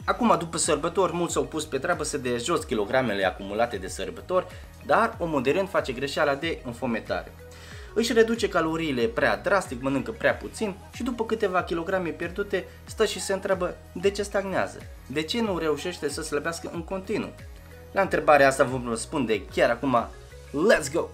Acum, după sărbători, mulți s-au pus pe treabă să dea jos kilogramele acumulate de sărbători, dar omul de rând face greșeala de înfometare. Își reduce caloriile prea drastic, mănâncă prea puțin și după câteva kilograme pierdute stă și se întreabă de ce stagnează, de ce nu reușește să slăbească în continuu. La întrebarea asta vom răspunde chiar acum. Let's go!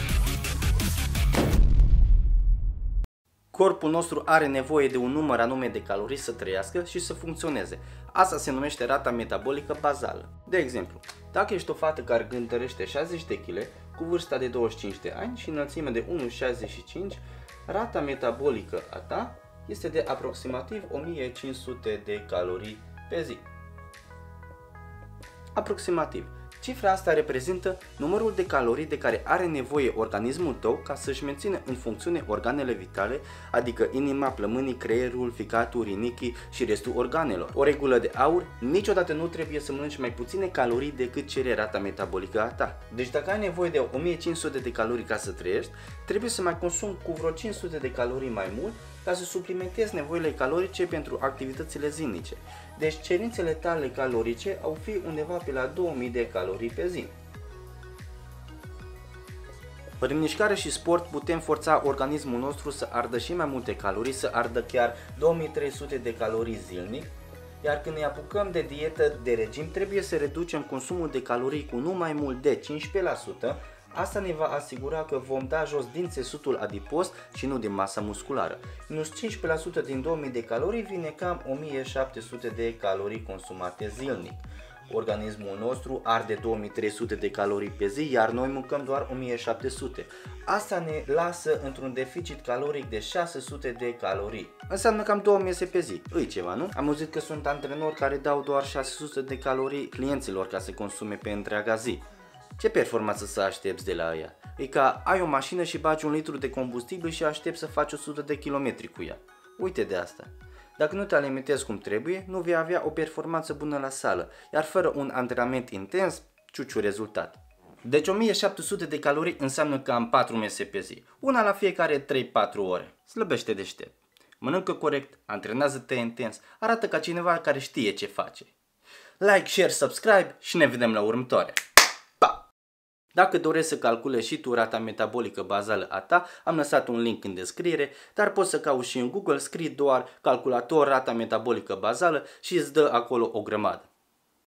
Corpul nostru are nevoie de un număr anume de calorii să trăiască și să funcționeze. Asta se numește rata metabolică bazală. De exemplu, dacă ești o fată care cântărește 60 de kg, cu vârsta de 25 de ani și înălțime de 1,65, rata metabolică a ta este de aproximativ 1500 de calorii pe zi. Aproximativ. Cifra asta reprezintă numărul de calorii de care are nevoie organismul tău ca să-și mențină în funcțiune organele vitale, adică inima, plămânii, creierul, ficatul, rinichii și restul organelor. O regulă de aur: niciodată nu trebuie să mănânci mai puține calorii decât cere rata metabolică a ta. Deci dacă ai nevoie de 1500 de calorii ca să trăiești, trebuie să mai consumi cu vreo 500 de calorii mai mult ca să suplimentezi nevoile calorice pentru activitățile zilnice. Deci cerințele tale calorice au fi undeva pe la 2000 de calorii pe zi. Prin mișcare și sport putem forța organismul nostru să ardă și mai multe calorii, să ardă chiar 2300 de calorii zilnic, iar când ne apucăm de dietă, de regim, trebuie să reducem consumul de calorii cu nu mai mult de 15%. Asta ne va asigura că vom da jos din țesutul adipos și nu din masa musculară. Minus 15% din 2000 de calorii vine cam 1700 de calorii consumate zilnic. Organismul nostru arde 2300 de calorii pe zi, iar noi mâncăm doar 1700. Asta ne lasă într-un deficit caloric de 600 de calorii. Înseamnă cam 2 mese pe zi. Îi ceva, nu? Am auzit că sunt antrenori care dau doar 600 de calorii clienților ca să consume pe întreaga zi. Ce performanță să aștepți de la ea? E ca ai o mașină și bagi 1 litru de combustibil și aștepți să faci 100 de kilometri cu ea. Uite de asta. Dacă nu te alimentezi cum trebuie, nu vei avea o performanță bună la sală, iar fără un antrenament intens, ciuciu rezultat. Deci 1700 de calorii înseamnă cam 4 mese pe zi, una la fiecare 3-4 ore. Slăbește deștept. Mănâncă corect, antrenează-te intens, arată ca cineva care știe ce face. Like, share, subscribe și ne vedem la următoarea. Dacă dorești să calculezi și tu rata metabolică bazală a ta, am lăsat un link în descriere, dar poți să cauți și în Google, scrii doar calculator rata metabolică bazală și îți dă acolo o grămadă.